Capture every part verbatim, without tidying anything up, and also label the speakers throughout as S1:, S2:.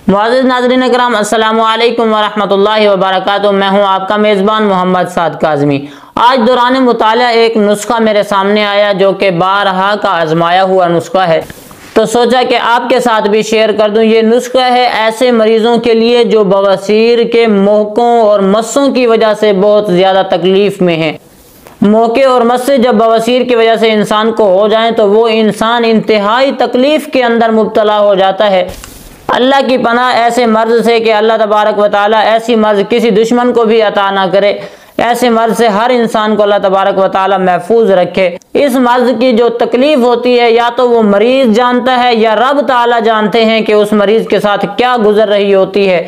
S1: मुअज़्ज़िज़ नाज़रीन इकराम, अस्सलामु अलैकुम वरहमतुल्लाहि वबरकातुहू। मैं हूं आपका मेज़बान मोहम्मद साद काज़मी। आज दौरान मुताला एक नुस्खा मेरे सामने आया जो कि बारहा का आजमाया हुआ नुस्खा है, तो सोचा कि आपके साथ भी शेयर कर दूं। ये नुस्खा है ऐसे मरीज़ों के लिए जो बवासीर के मोहकों और मस्सों की वजह से बहुत ज़्यादा तकलीफ़ में हैं। मोके और मस्से जब बवासीर की वजह से इंसान को हो जाएं तो वो इंसान इंतहाई तकलीफ़ के अंदर मुब्तला हो जाता है। अल्लाह की पनाह ऐसे मर्ज से कि अल्लाह तबारक व तआला ऐसी मर्ज किसी दुश्मन को भी अता ना करे। ऐसे मर्ज से हर इंसान को अल्लाह तबारक व तआला महफूज रखे। इस मर्ज की जो तकलीफ होती है या तो वो मरीज जानता है या रब ताला जानते हैं कि उस मरीज के साथ क्या गुजर रही होती है।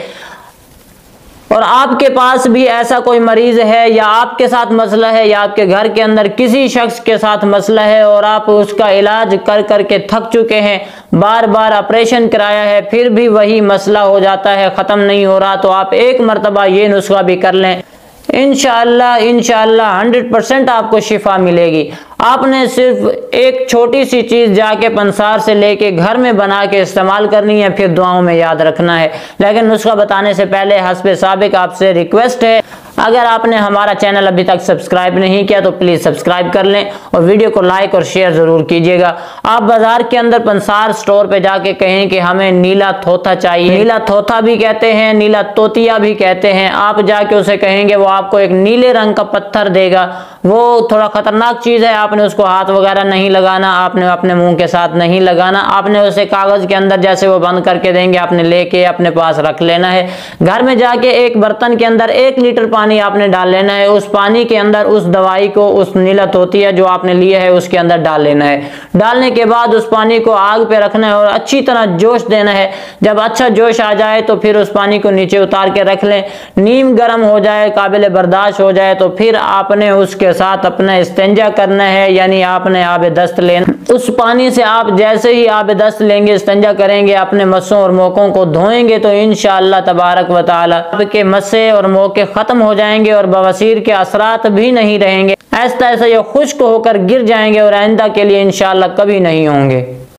S1: और आपके पास भी ऐसा कोई मरीज है या आपके साथ मसला है या आपके घर के अंदर किसी शख्स के साथ मसला है और आप उसका इलाज कर कर के थक चुके हैं, बार बार ऑपरेशन कराया है फिर भी वही मसला हो जाता है, ख़त्म नहीं हो रहा, तो आप एक मरतबा ये नुस्खा भी कर लें। इंशाअल्लाह इंशाअल्लाह हंड्रेड परसेंट आपको शिफा मिलेगी। आपने सिर्फ एक छोटी सी चीज़ जाके पंसार से लेके घर में बना के इस्तेमाल करनी है, फिर दुआओं में याद रखना है। लेकिन नुस्खा बताने से पहले हस्बे साबिक आपसे रिक्वेस्ट है, अगर आपने हमारा चैनल अभी तक सब्सक्राइब नहीं किया तो प्लीज़ सब्सक्राइब कर लें और वीडियो को लाइक और शेयर ज़रूर कीजिएगा। आप बाज़ार के अंदर पंसार स्टोर पे जाके कहें कि हमें नीला थोथा चाहिए, नीला थोथा भी कहते हैं, नीला तोतिया भी कहते हैं, आप जाके उसे कहेंगे वो आपको एक नीले रंग का पत्थर देगा। वो थोड़ा ख़तरनाक चीज़ है, आपने उसको हाथ वगैरह नहीं लगाना, आपने अपने मुंह के साथ नहीं लगाना, आपने उसे कागज़ के अंदर जैसे वो बंद करके देंगे आपने लेके अपने पास रख लेना है। घर में जाके एक बर्तन के अंदर एक लीटर पानी आपने डाल लेना है, उस पानी के अंदर उस दवाई को, उस नीला तोतिया जो आपने लिया है उसके अंदर डाल लेना है। डालने के बाद उस पानी को आग पे रखना है और अच्छी तरह जोश देना है। जब अच्छा जोश आ जाए तो फिर उस पानी को नीचे उतार के रख लें। नीम गर्म हो जाए, काबिल बर्दाश्त हो जाए तो फिर आपने उसके साथ अपना इस्तेंजा करना है, यानी आपने आब दस्त लेना। उस पानी से आप जैसे ही आब दस्त लेंगे, इस्तेंजा करेंगे, अपने मस्सों और मोकों को धोएंगे तो इंशाअल्लाह तबारक व तआला आपके मस्से और मोके खत्म हो जाएंगे और बवासीर के असरात भी नहीं रहेंगे। ऐसा ऐसा ये खुश्क होकर गिर जाएंगे और आइंदा के लिए इंशाअल्लाह कभी नहीं होंगे।